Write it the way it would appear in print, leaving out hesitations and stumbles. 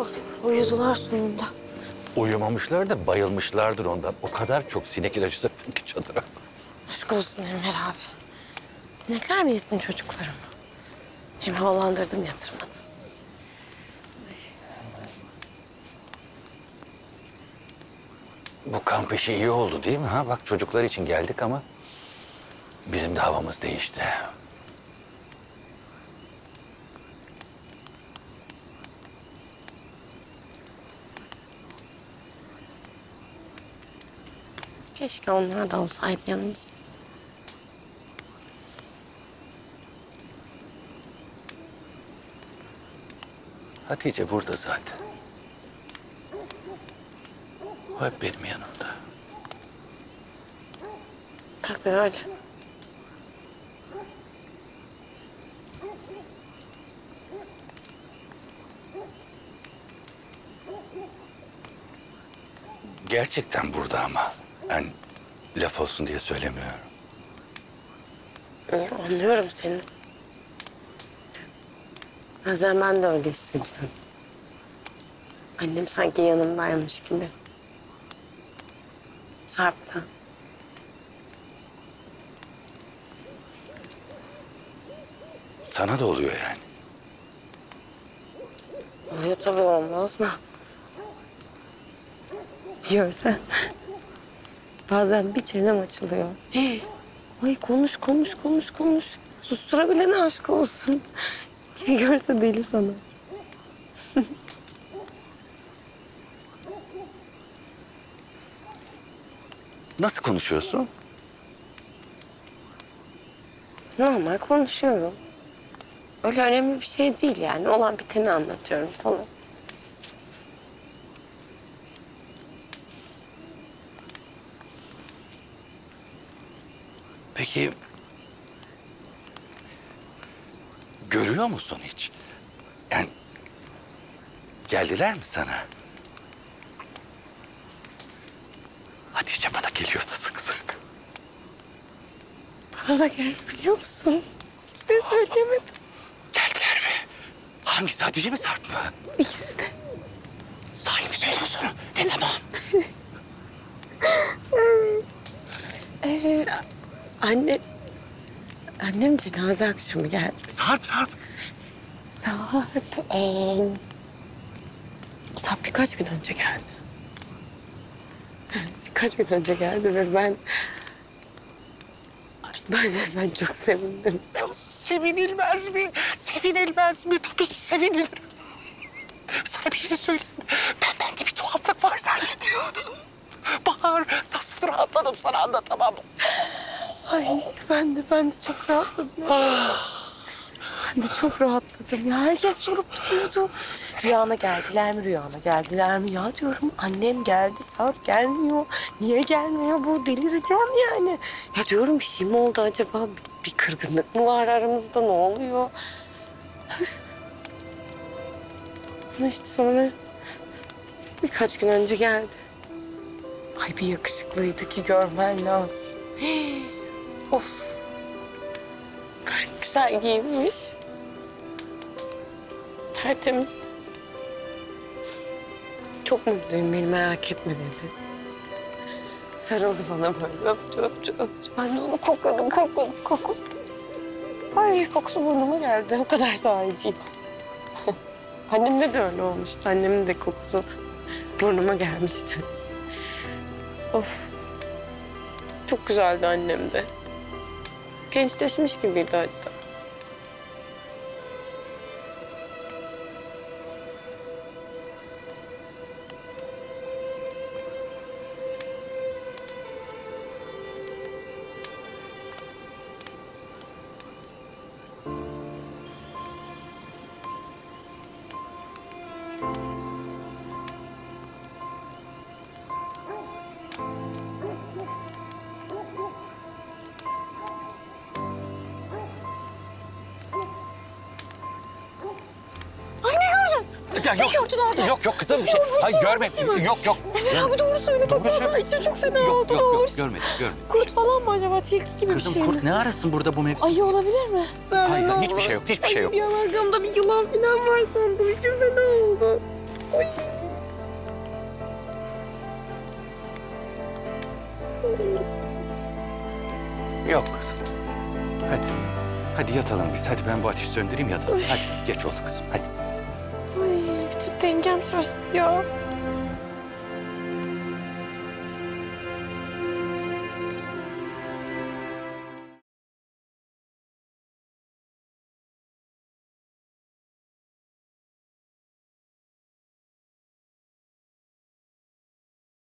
Oh, uyudular sonunda. Uyumamışlardır, bayılmışlardır ondan. O kadar çok sinek ilacı sıktın ki çadıra. Aşk olsun Enver abi. Sinekler mi yesin çocuklarım? Hem havalandırdım yatırmadan. Bu kamp işi iyi oldu değil mi? Ha? Bak çocuklar için geldik ama bizim de havamız değişti. Keşke onlar da olsaydı yanımızda. Hatice burada zaten. O hep benim yanımda. Tabii öyle. Gerçekten burada ama. Ben laf olsun diye söylemiyorum. Anlıyorum seni. Bazen ben de öyle hissediyorum. Annem sanki yanımdaymış gibi. Sarp da. Sana da oluyor yani. Oluyor tabii, olmaz mı? Görsen. Bazen bir çenem açılıyor. Ay konuş konuş konuş konuş. Susturabilene aşk olsun. Biri görse deli sana. Nasıl konuşuyorsun? Normal konuşuyorum. Öyle önemli bir şey değil yani. Olan biteni anlatıyorum falan. Peki görüyor musun hiç? Yani geldiler mi sana? Hatice bana geliyor da sık sık. Bana da geldi biliyor musun? Size söyleyemedim. Geldiler mi? Hangisi, Hatice mi Sarp mı? İkisi de. Sahi mi söylüyorsun? Ne zaman? Anne... Annem cenaze akşamı geldi. Sarp. Sarp birkaç gün önce geldi. Birkaç gün önce geldi ve ben... Ben çok sevindim. Sevinilmez mi? Sevinilmez mi? Tabii ki sevinilir. Sana bir şey söyleyeyim mi? Bende bir tuhaflık var zannediyordum. Bahar, nasıl rahatladım sana anlatamam. Ay ben de çok rahatladım. Ben de çok rahatladım ya. Herkes sorup duruyordu. Rüyana geldiler mi? Ya diyorum annem geldi, Sarp gelmiyor. Niye gelmiyor bu? Delireceğim yani. Ya diyorum bir şey mi oldu acaba? Bir kırgınlık mı var aramızda? Ne oluyor? Ama işte sonra birkaç gün önce geldi. Ay bir yakışıklıydı ki görmen lazım. Of. Güzel giyinmiş. Tertemizdi. Çok mutluyum, beni merak etme dedi. Sarıldı bana böyle, öptü. Ben de onu kokladım. Ay kokusu burnuma geldi, o kadar sahiciydi. Annemde de öyle olmuştu, annemin de kokusu burnuma gelmişti. Of. Çok güzeldi annem de. Gençleşmiş gibiydi hatta. Ya yok. Ne gördün orada? Yok kızım bir şey. Bir şey Hayır olmuş, görmedim. bir şey mi? Yok. Emre abi doğru söyle. Doğru Bak söyle. vallahi içim çok fena Yok oldu doğrusu. görmedim. Kurt falan mı acaba? Tilki gibi Kızım bir şey kurt mi? ne arasın burada bu mevsim? Ayı olabilir mi? Hayır hiçbir şey yok. Ay, yanargamda bir yılan falan var sandım. İçim fena oldu. Yok kızım. Hadi. Hadi yatalım biz. Hadi ben bu ateşi söndüreyim yatalım. Hadi geç oldu kızım hadi. Ay bütün dengem şaştı ya.